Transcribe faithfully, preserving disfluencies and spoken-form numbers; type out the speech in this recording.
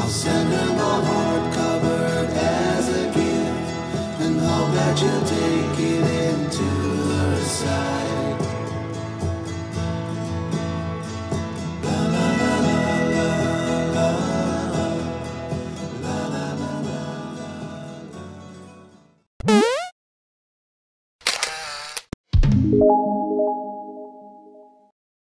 I'll send her the hardcover as a gift, and hope that you'll take it into her side. La la la la la la la la la la.